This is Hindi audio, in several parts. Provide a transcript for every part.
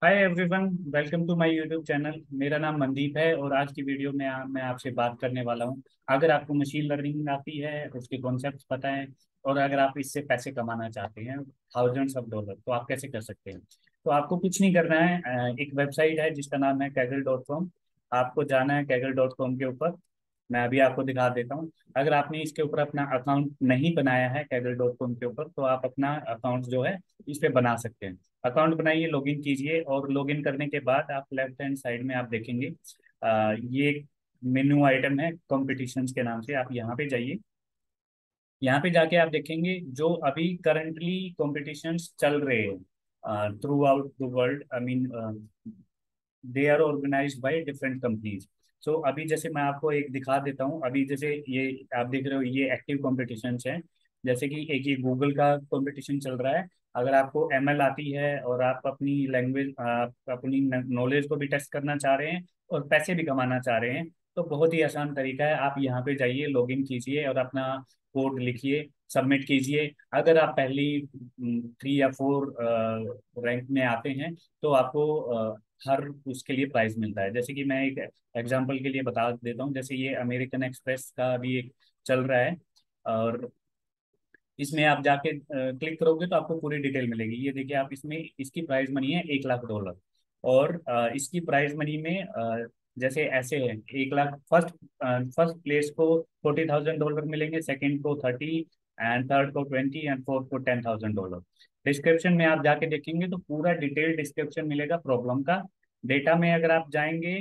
Hi everyone, welcome to my YouTube channel. मेरा नाम मनदीप है और आज की वीडियो में मैं आपसे बात करने वाला हूं। अगर आपको मशीन लर्निंग आती है, उसके कॉन्सेप्ट्स पता है और अगर आप इससे पैसे कमाना चाहते हैं थाउजेंड्स ऑफ डॉलर, तो आप कैसे कर सकते हैं। तो आपको कुछ नहीं करना है। एक वेबसाइट है जिसका नाम है kaggle.com। आपको जाना है kaggle.com के ऊपर। मैं अभी आपको दिखा देता हूँ। अगर आपने इसके ऊपर अपना अकाउंट नहीं बनाया है kaggle.com के ऊपर, तो आप अपना अकाउंट जो है इस पे बना सकते हैं। अकाउंट बनाइए, लॉगिन कीजिए और लॉगिन करने के बाद आप लेफ्ट हैंड साइड में आप देखेंगे ये मेन्यू आइटम है कॉम्पिटिशन्स के नाम से। आप यहाँ पे जाइए। यहाँ पे जाके आप देखेंगे जो अभी करंटली कॉम्पिटिशन्स चल रहे हैं throughout the world. I mean they are organized by different companies. So अभी जैसे मैं आपको एक दिखा देता हूँ। अभी जैसे ये आप देख रहे हो, ये एक्टिव कॉम्पिटिशन्स हैं। जैसे कि एक ये गूगल का कंपटीशन चल रहा है। अगर आपको एमएल आती है और आप अपनी लैंग्वेज, आप अपनी नॉलेज को भी टेस्ट करना चाह रहे हैं और पैसे भी कमाना चाह रहे हैं, तो बहुत ही आसान तरीका है। आप यहाँ पे जाइए, लॉगिन कीजिए और अपना कोड लिखिए, सबमिट कीजिए। अगर आप पहली 3 या 4 रैंक में आते हैं, तो आपको हर उसके लिए प्राइस मिलता है। जैसे कि मैं एक एग्जांपल के लिए बता देता हूँ। जैसे ये अमेरिकन एक्सप्रेस का भी एक चल रहा है और इसमें आप जाके क्लिक करोगे तो आपको पूरी डिटेल मिलेगी। ये देखिए, आप इसमें इसकी प्राइस मनी है 1 लाख डॉलर। और इसकी प्राइस मनी में जैसे ऐसे है 1 लाख। फर्स्ट फर्स्ट प्लेस को $40,000 मिलेंगे, सेकंड को 30, एंड थर्ड को 20, एंड फोर्थ को $10,000। डिस्क्रिप्शन में आप जाके देखेंगे तो पूरा डिटेल डिस्क्रिप्शन मिलेगा प्रॉब्लम का। डेटा में अगर आप जाएंगे,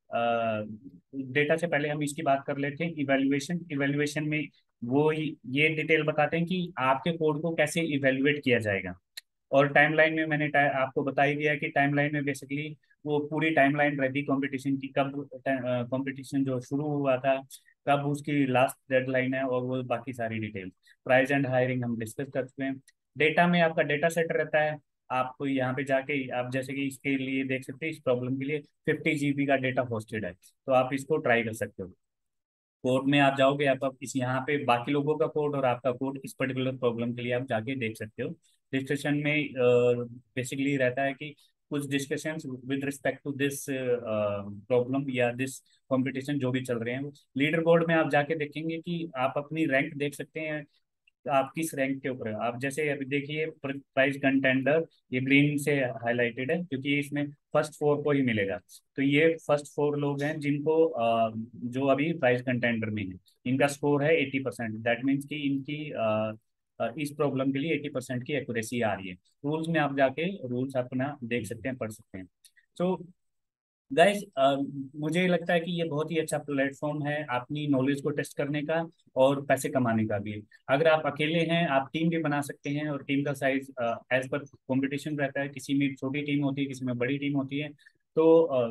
डेटा से पहले हम इसकी बात कर लेते हैं। इवेल्युएशन इवेल्युएशन में वो ये डिटेल बताते हैं कि आपके कोड को कैसे इवेलुएट किया जाएगा। और टाइमलाइन में मैंने आपको बता ही दिया है कि टाइमलाइन में बेसिकली वो पूरी टाइमलाइन रहती कंपटीशन की, कब कंपटीशन जो शुरू हुआ था, कब उसकी लास्ट डेडलाइन है, और वो बाकी सारी डिटेल। प्राइस एंड हायरिंग हम डिस्कस कर चुके हैं। डेटा में आपका डेटा सेट रहता है। आपको यहाँ पे जाके आप जैसे कि इसके लिए देख सकते हैं, इस प्रॉब्लम के लिए 50 GB का डेटा होस्टेड है, तो आप इसको ट्राई कर सकते हो। कोड में आप जाओगे, आप इस यहाँ पे बाकी लोगों का कोड और आपका कोड इस पर्टिकुलर प्रॉब्लम के लिए आप जाके देख सकते हो। डिस्कशन में बेसिकली रहता है कि कुछ discussions with respect to this problem या दिस कंपटीशन जो भी चल रहे हैं। लीडर बोर्ड में आप जाके देखेंगे कि आप अपनी रैंक देख सकते हैं। आप किस रैंक के ऊपर है। आप जैसे अभी देखिए, प्राइस कंटेंडर ये ग्रीन से हाईलाइटेड है क्योंकि इसमें फर्स्ट 4 को ही मिलेगा। तो ये फर्स्ट 4 लोग हैं जिनको जो अभी प्राइस कंटेंडर में है। इनका स्कोर है 80%। दैट मीन्स कि इनकी इस प्रॉब्लम के लिए 80% की एक्यूरेसी आ रही है। रूल्स में आप जाके रूल्स अपना देख सकते हैं, पढ़ सकते हैं। सो गाइस, मुझे लगता है कि ये बहुत ही अच्छा प्लेटफॉर्म है अपनी नॉलेज को टेस्ट करने का और पैसे कमाने का भी। अगर आप अकेले हैं, आप टीम भी बना सकते हैं और टीम का साइज एज पर कंपटीशन रहता है। किसी में छोटी टीम होती है, किसी में बड़ी टीम होती है। तो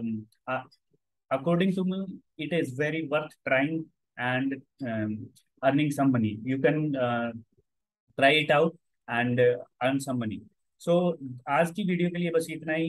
according to me, it is very worth trying and earning some money. You can try it out and earn some money. So आज की वीडियो के लिए बस इतना ही।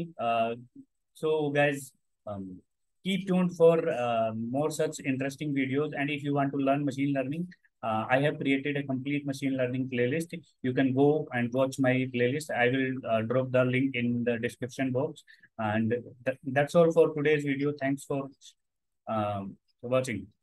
So guys, keep tuned for more such interesting videos. And if you want to learn machine learning, I have created a complete machine learning playlist. You can go and watch my playlist. I will drop the link in the description box. And that's all for today's video. Thanks for watching.